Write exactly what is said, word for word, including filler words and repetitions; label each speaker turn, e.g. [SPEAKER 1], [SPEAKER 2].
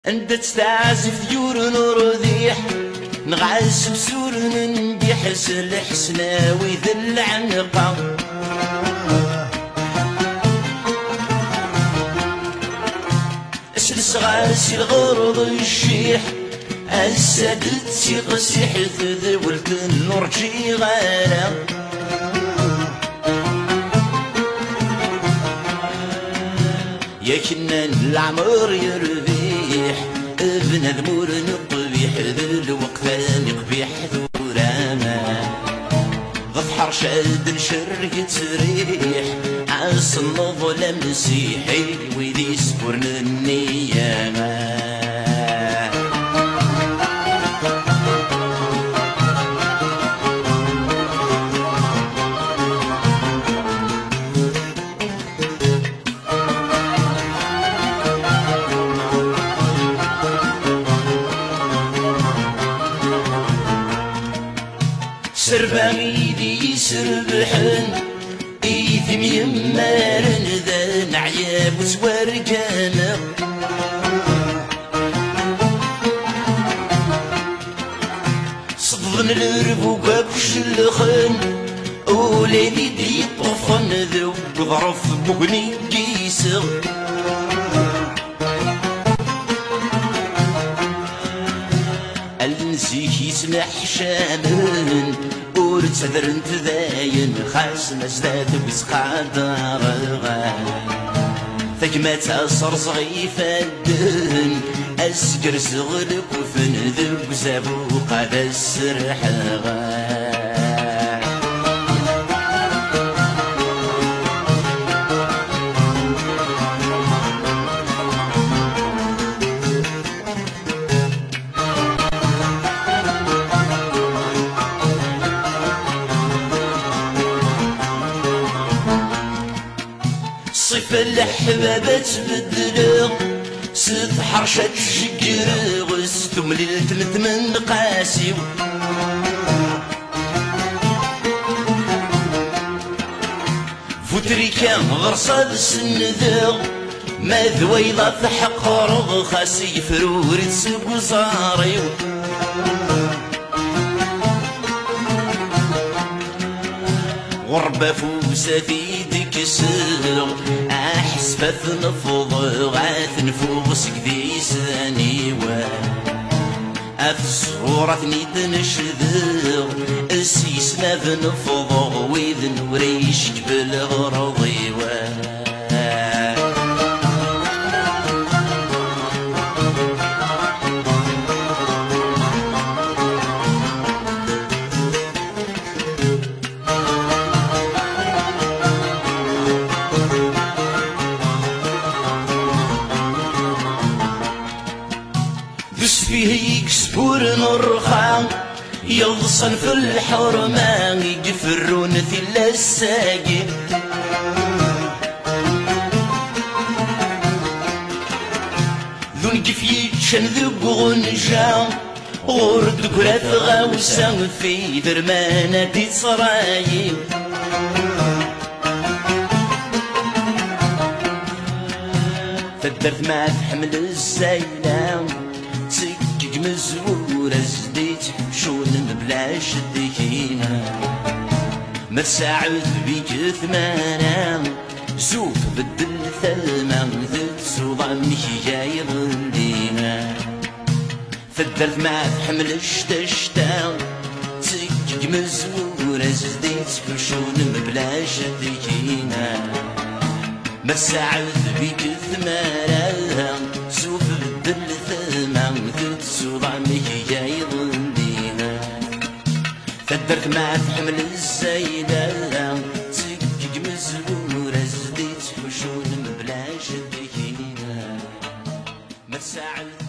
[SPEAKER 1] انت تستعزف يور نرضيح نغعس بسور ننديح سلح سناوي ذا العنقة اسلس غاسي الغرض الشيح السدد سيقسيح ذولت النور جي غالا يا كنان العمر يربيح ابن ذمور نقبيح ذو الوقت نقبيح ذوراما ضفحر شاد نشر يتريح عاس النظل مسيحي ويدي سبورن النيامة سربا ايدي يسربحن ايثم يمارن ذا نعياب وتورقانا صدن الربوكا كش الخن ولادي دي طفن ذو ظرف بقني قيسر النسيك يسمح شامن ورتسدر انت ذاين خاص نزداد بسقادر ثقمة أصر صغيفة الدهن أسكر صغلك وفن ذوق زابو قاد السرح صيف الحبابة تبدلو ست حرشة تشقر غستم ليلة ثمان قاسي فوتريكا غرصة السندو ما ذويلة تحق رغ خاسي فروري تسوق زاري غربة فوساتي تكسر أحس فثنفض غاث نفوس كذي سانيوا أفصورة نيد نشذر السيس ناذ نفض ويذ نوريش جبل غرضيوا دس فيه يكسبور نرخان يغصن في الحرمان يجفرون ثل الساقي ذو نقف يتشن ذو غنجا غورد كراث غاوسا في درمانة تصرايب فدرت ما تحمل الزيلام سكك مزورة زديت حشون بلاش الدكينة ما تساعد بيك ثمانة زوف بدل ثلمة ذات صوضا جاي ظلينا فدرت ما تحملش تشتا سكك مزورة زديت حشون بلاش الدكينة ما تساعد بيك ثمانة زوف بدل ثلمة ذات صوضا جاي ظلينا فدرت ما تحمل الزيدة سكك مزورة زديت حشون بلاش الدكينة ما تساعد